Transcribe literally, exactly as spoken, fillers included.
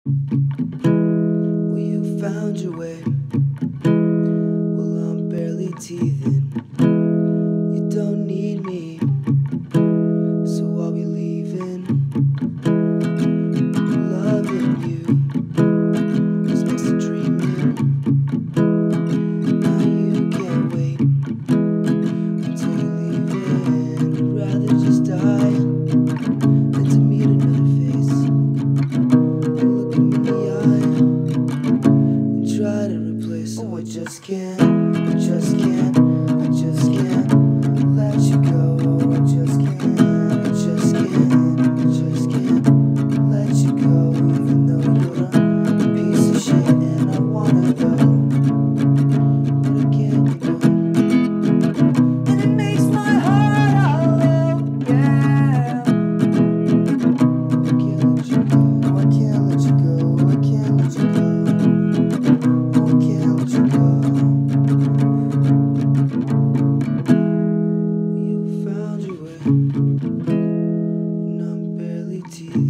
Well, you found your way. Well, I'm barely teething. You don't need me, so I'll be leaving. Loving you just makes the dreaming. Now you can't wait until you leave it. I'd rather just die than to meet another face. Look at me in the eye and try to replace. Oh, I just can't, I just can't, I just can't let you go. I just can't, I just can't, I just can't let you go. Even though you're a piece of shit and I wanna go, but I can't, you know. And it makes my heart hollow, yeah. I can't let you go, I can't let you go, I can't let you go. Oh, I can't let you go. You found your way, and I'm barely teething.